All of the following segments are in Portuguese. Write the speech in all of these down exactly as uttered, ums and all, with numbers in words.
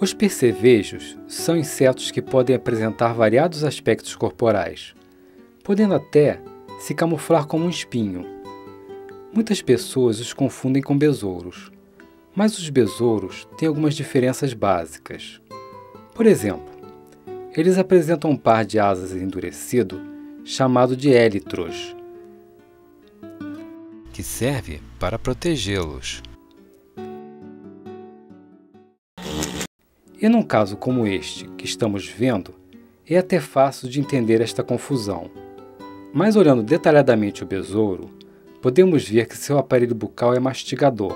Os percevejos são insetos que podem apresentar variados aspectos corporais, podendo até se camuflar como um espinho. Muitas pessoas os confundem com besouros, mas os besouros têm algumas diferenças básicas. Por exemplo, eles apresentam um par de asas endurecido chamado de élitros, que serve para protegê-los. E num caso como este que estamos vendo, é até fácil de entender esta confusão. Mas olhando detalhadamente o besouro, podemos ver que seu aparelho bucal é mastigador.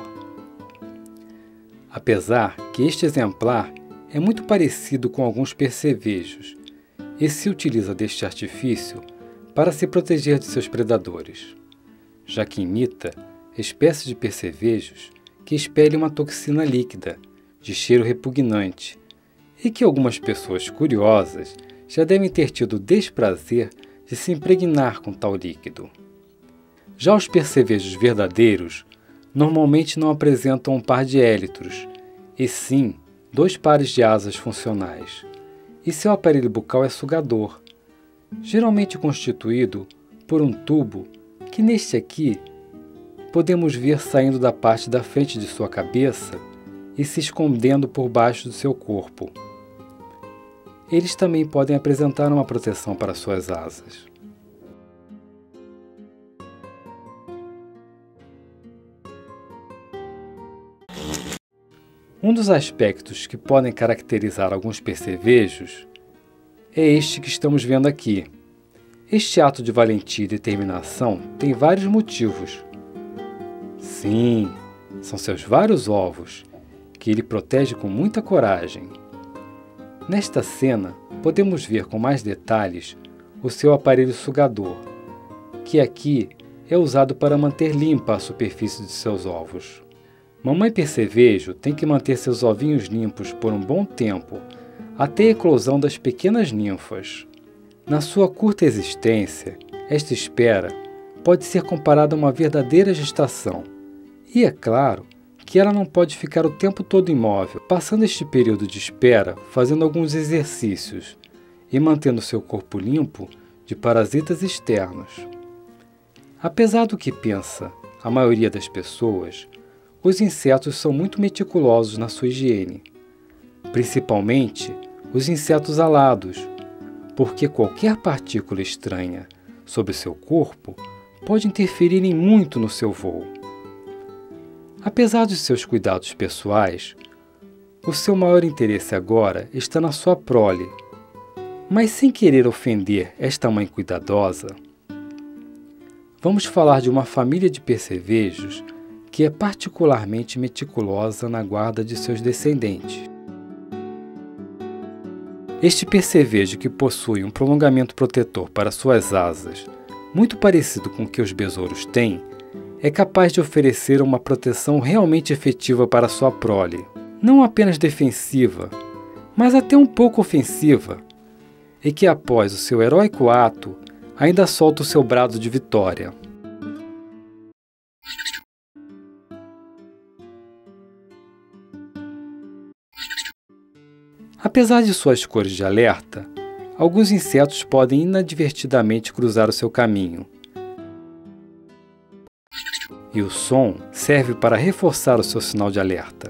Apesar que este exemplar é muito parecido com alguns percevejos e se utiliza deste artifício para se proteger de seus predadores, já que imita espécies de percevejos que expelem uma toxina líquida de cheiro repugnante e que algumas pessoas curiosas já devem ter tido o desprazer de se impregnar com tal líquido. Já os percevejos verdadeiros normalmente não apresentam um par de élitros, e sim dois pares de asas funcionais, e seu aparelho bucal é sugador, geralmente constituído por um tubo que neste aqui podemos ver saindo da parte da frente de sua cabeça e se escondendo por baixo do seu corpo. Eles também podem apresentar uma proteção para suas asas. Um dos aspectos que podem caracterizar alguns percevejos é este que estamos vendo aqui. Este ato de valentia e determinação tem vários motivos. Sim, são seus vários ovos, que ele protege com muita coragem. Nesta cena, podemos ver com mais detalhes o seu aparelho sugador, que aqui é usado para manter limpa a superfície de seus ovos. Mamãe percevejo tem que manter seus ovinhos limpos por um bom tempo, até a eclosão das pequenas ninfas. Na sua curta existência, esta espera pode ser comparada a uma verdadeira gestação. E é claro que ela não pode ficar o tempo todo imóvel, passando este período de espera fazendo alguns exercícios e mantendo seu corpo limpo de parasitas externos. Apesar do que pensa a maioria das pessoas, os insetos são muito meticulosos na sua higiene, principalmente os insetos alados, porque qualquer partícula estranha sobre seu corpo pode interferir em muito no seu voo. Apesar dos seus cuidados pessoais, o seu maior interesse agora está na sua prole, mas sem querer ofender esta mãe cuidadosa, vamos falar de uma família de percevejos que é particularmente meticulosa na guarda de seus descendentes. Este percevejo, que possui um prolongamento protetor para suas asas, muito parecido com o que os besouros têm, é capaz de oferecer uma proteção realmente efetiva para sua prole, não apenas defensiva, mas até um pouco ofensiva, e que após o seu heróico ato, ainda solta o seu brado de vitória. Apesar de suas cores de alerta, alguns insetos podem inadvertidamente cruzar o seu caminho. E o som serve para reforçar o seu sinal de alerta.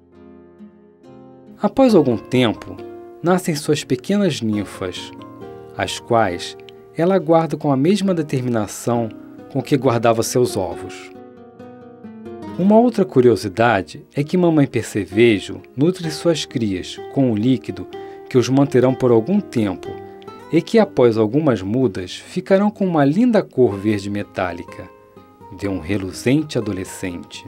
Após algum tempo, nascem suas pequenas ninfas, as quais ela guarda com a mesma determinação com que guardava seus ovos. Uma outra curiosidade é que mamãe percevejo nutre suas crias com um líquido que os manterão por algum tempo e que após algumas mudas ficarão com uma linda cor verde metálica, de um reluzente adolescente.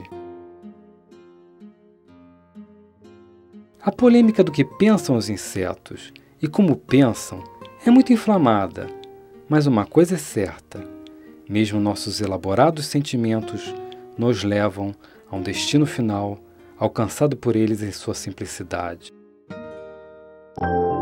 A polêmica do que pensam os insetos e como pensam é muito inflamada, mas uma coisa é certa: mesmo nossos elaborados sentimentos nos levam a um destino final alcançado por eles em sua simplicidade.